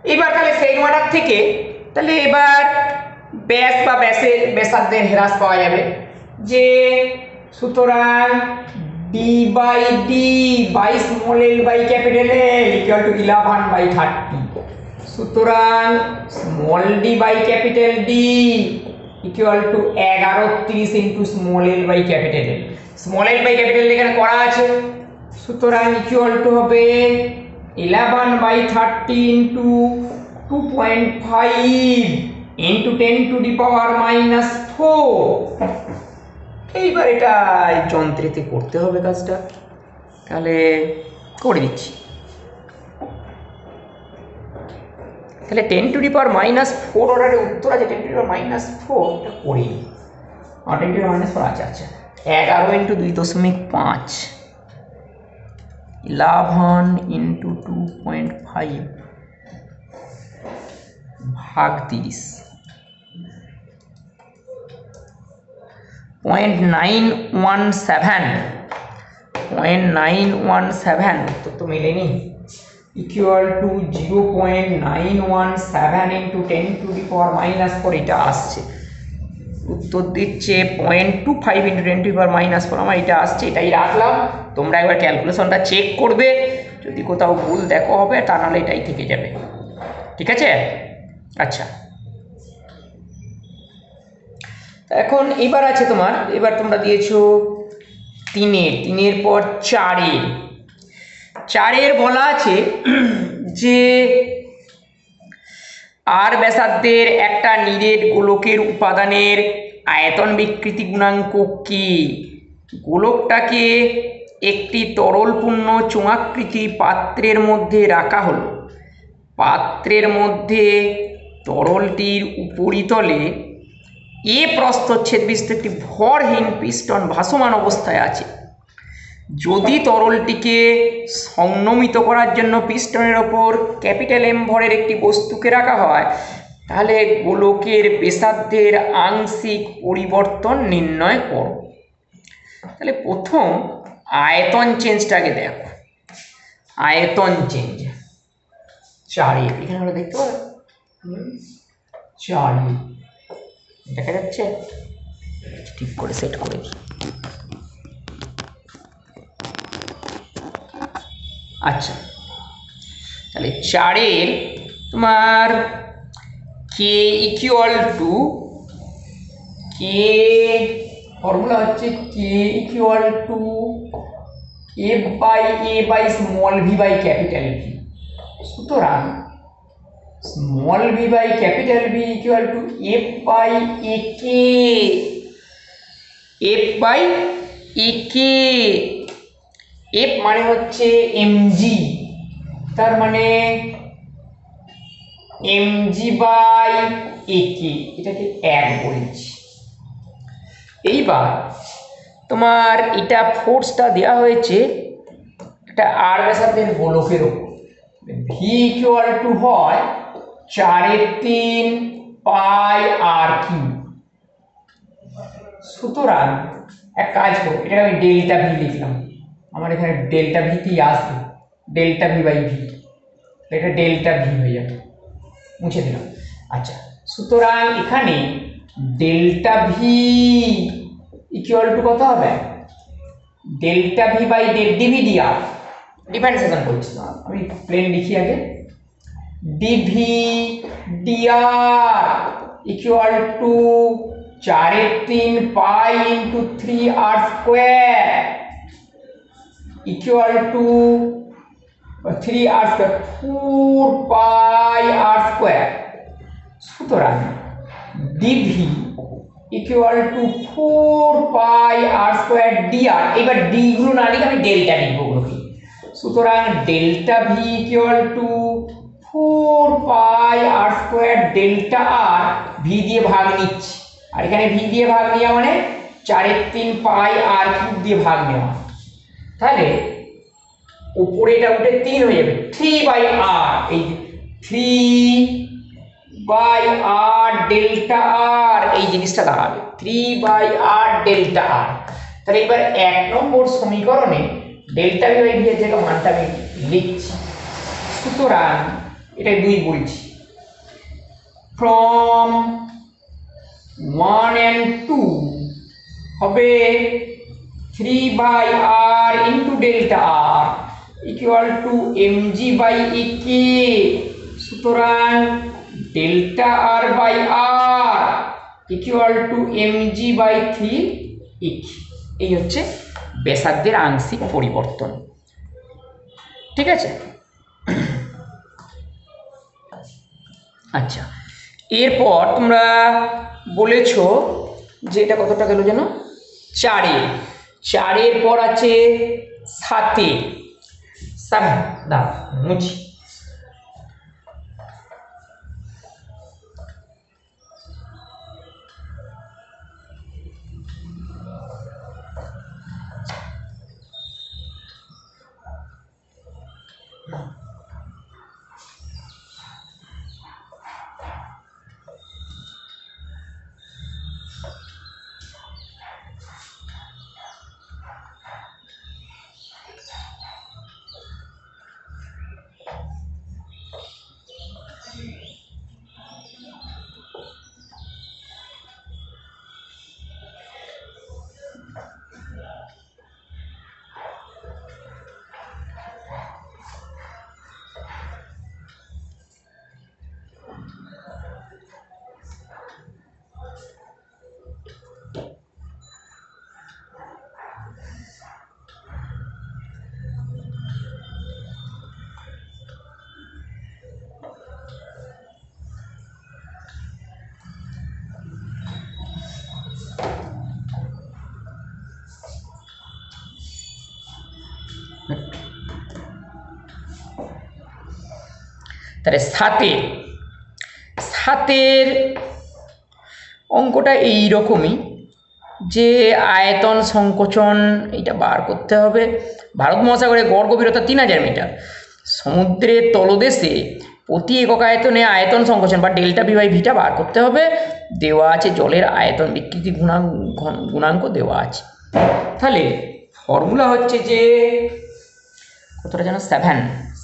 এবার তাহলে second order থেকে তাহলে এবার ব্যাস বা ব্যাসার্ধের হ্রাস পাওয়া যাবে যে সুতরাং D by D by small L by capital L equal to 11/30। সুতরাং small D by capital D equal to 11/30 into small L by capital L. Small L by capital L এখানে করা আছে, সুতরাং ইকুয়াল টু হবে 11/30 into 2.5 into 10⁻⁻⁴। এইবার এটা যন্ত্রেতে করতে হবে কাজটা, তাহলে করে দিচ্ছি। তাহলে 10⁻⁻⁴ অর্ডারের উত্তর আছে 10⁻⁻⁴, এটা করি। 10⁻⁻⁴ আছে, আচ্ছা 11 ইন্টু 2.5 11 ইন্টু 2.5 ভাগ 30 0.917 তো মিলেনি, ইকুয়াল টু 0.917 ইন্টু 10⁻⁻⁴ এটা আসছে। উত্তর দিচ্ছে 0.25 ইন্টু 10⁻⁻⁴, আমার এটা আসছে, এটাই রাখলাম। তোমরা একবার ক্যালকুলেশনটা চেক করবে, যদি কোথাও ভুল দেখো হবে, তা নাহলে এটাই থেকে যাবে। ঠিক আছে, আচ্ছা এখন এবার আছে তোমার, এবার তোমরা দিয়েছো তিনের পর চারের বলা আছে যে আর ব্যাসার্ধের একটা নিরেট গোলকের উপাদানের আয়তন বিকৃতি গুণাঙ্ক কি? গোলকটাকে একটি তরলপূর্ণ চোঙাকৃতি পাত্রের মধ্যে রাখা হলো। পাত্রের মধ্যে তরলটির উপরিতলে এ প্রস্থচ্ছেদ বিশিষ্ট একটি ভরহীন পিস্টন ভাসমান অবস্থায় আছে। যদি তরলটিকে সংনমিত করার জন্য পিস্টনের ওপর ক্যাপিটাল এম ভরের একটি বস্তুকে রাখা হয়, তাহলে গোলকের ব্যাসার্ধের আংশিক পরিবর্তন নির্ণয় করো। তাহলে প্রথম আয়তন চেঞ্জটাকে দেখো, আয়তন চেঞ্জ চারের, এখানে আমরা দেখতে পাবো চারের দেখা যাচ্ছে, ঠিক করে সেট করে দিই। আচ্ছা তাহলে চারের তোমার K equal to K, formula হচ্ছে K equal to F by A by small V by capital V. সুতরাং small V by capital V equal to F by A K, F by A K. F মানে হচ্ছে MG, তার মানে MG by A কে, এটাকে 1 বলেছি। এইবার তোমার এটা ফোর্সটা দেওয়া হয়েছে একটা আর ব্যাসার্ধের গোলকের উপর, ভি ইকুয়াল টু হয় 4/3 পাই আর কিউ। সুতরাং এক কাজ করো, এটা আমি ডেল্টা ভি লিখলাম, আমার এখানে ডেল্টা ভি কি আসবে, ডেল্টা ভি বাই ভি, এটা ডেল্টা ভি হয়ে যাবে, মুছে দিলাম। আচ্ছা সুতরাং এখানে ডেল্টা ভি ইকুয়াল টু কত হবে, delta V by DV DR, differentiation করছি না আমি, প্লেন লিখি আগে, DV DR equal to 4/3 pi into 3r square equal to 3r square 4 pi R square. সুতরাং DV equal to 4 pi R square DR. এবার D গুলো না লিখে আমি ডেল্টা লিখবো ওগুলোকে। সুতরাং delta V equal to 4 pi R square delta R, V দিয়ে ভাগ নিচ্ছি, আর এখানে ভি দিয়ে ভাগ নেওয়া মানে 4/3 পাই আর কিউব দিয়ে ভাগ নেওয়া, তাহলে উপরে এটা উঠে 3 হয়ে যাবে, 3/r, এই 3/r ডেল্টা আর, এই জিনিসটা দাঁড়াবে 3/r ডেল্টা আর। তাহলে এবার 1 নম্বর সমীকরণে ডেল্টা ভি বাই ভি এর জায়গায় মানটা আমি লিখছি। সুতরাং এটাই 2 বলছি। ফ্রম 1 and 2 হবে 3/r into delta r equal to mg/ek। সুতরাং delta r by r equal to mg/3ek। এই হচ্ছে ব্যাসার্ধের আংশিক পরিবর্তন। ঠিক আছে। আচ্ছা, এরপর তোমরা বলেছো যে এটা কতটা গেল যেন, 4-এর পর আছে 7 দাও মুছি। তাহলে 7-এর অঙ্কটা এইরকমই, যে আয়তন সংকোচন এটা বার করতে হবে। ভারত মহাসাগরের গড় গভীরতা 3000 মিটার। সমুদ্রের তলদেশে প্রতি একক আয়তনে আয়তন সংকোচন বা ডেল্টা ভি/ভিটা বার করতে হবে। দেওয়া আছে জলের আয়তন বিকৃতি গুণাঙ্ক দেওয়া আছে। তাহলে ফর্মুলা হচ্ছে যে কতটা যেন 7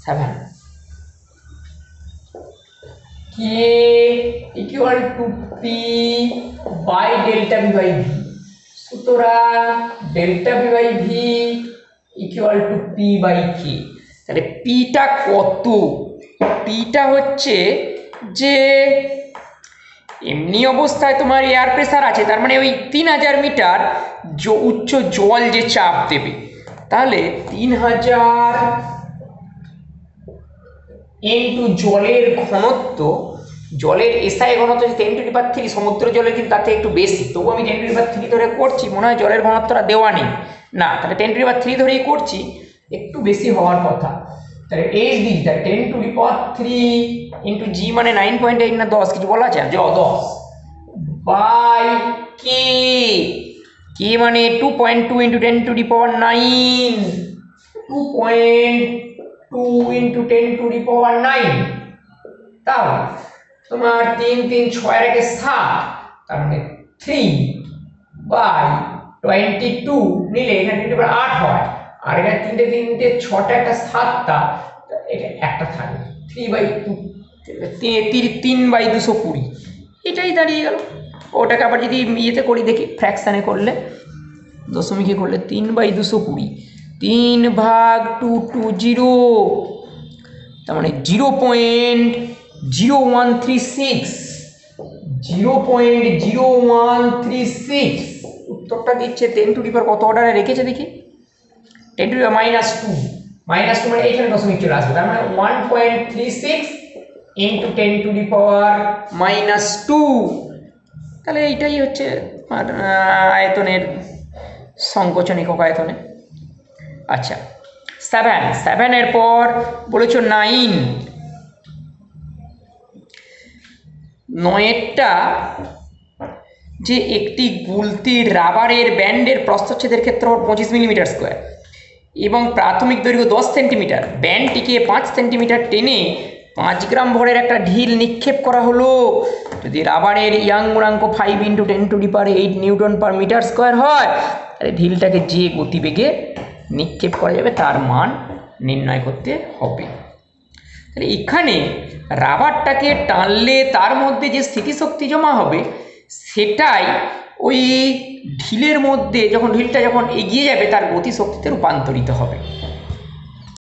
k equal to P by delta V by V. সুতরাং delta V by V equal to P by K. তাহলে পিটা কত? পিটা হচ্ছে যে এমনি অবস্থায় তোমার এয়ার প্রেসার আছে, তার মানে ওই 3000 মিটার উচ্চ জল যে চাপ দেবে, তাহলে 3000 ইন্টু জলের ঘনত্ব, জলের এসআই ঘনত্ব 10⁻³ সমুদ্র জলের কিন্তু তার থেকে একটু বেশি, তবু আমি 10⁻³ ধরে করছি, মনে হয় জলের ঘনত্বটা দেওয়া নেই না, তাহলে 10⁻³ ধরেই করছি, একটু বেশি হওয়ার কথা। তাহলে এইচ দিকটা 10⁻³ ইন্টু জি মানে 9.8 না 10 কিছু বলা আছে, 10 বাই কে, কে মানে 2.2 ইন্টু 10⁹ 2.2 ইন্টু 10⁹, তাহলে তোমার 3 3 6 রেখে 7, তার মানে 3/22 নিলে এখানে 8 হয়, আর এখানে 3টে 6টা একটা 7টা, এটা একটা থাকবে 3/2, 3/220, এটাই দাঁড়িয়ে গেল। ওটাকে আবার যদি ইয়েতে করি দেখি, ফ্র্যাকশানে করলে, দশমিকে করলে 3/220, 3/220, তার মানে 0.0136, উত্তরটা দিচ্ছে 10⁻, কত অর্ডারে রেখেছে দেখি, 10⁻² -2 মানে এইখানে দশমিক চলে আসবে, তার মানে 1.36 ইন্টু 10⁻²। তাহলে এইটাই হচ্ছে আয়তনের সংকোচন একক আয়তনে। আচ্ছা, 7 পর বলেছ 9টা যে একটি গুলতি রাবারের ব্যান্ডের প্রস্থচ্ছেদের ক্ষেত্রফল 25 মিলিমিটার² এবং প্রাথমিক দৈর্ঘ্য 10 সেন্টিমিটার, ব্যান্ডটিকে 5 সেন্টিমিটার টেনে 5 গ্রাম ভরের একটা ঢিল নিক্ষেপ করা হলো। যদি রাবারের ইয়াং গুণাঙ্ক 5 ইন্টু 10⁸ নিউটন পার মিটার² হয়, তাহলে ঢিলটাকে যে গতিবেগে নিক্ষেপ করা যাবে তার মান নির্ণয় করতে হবে। তাহলে এখানে রাবারটাকে টানলে তার মধ্যে যে স্থিতিশক্তি জমা হবে সেটাই ওই ঢিলের মধ্যে যখন ঢিলটা যখন এগিয়ে যাবে তার গতিশক্তিতে রূপান্তরিত হবে।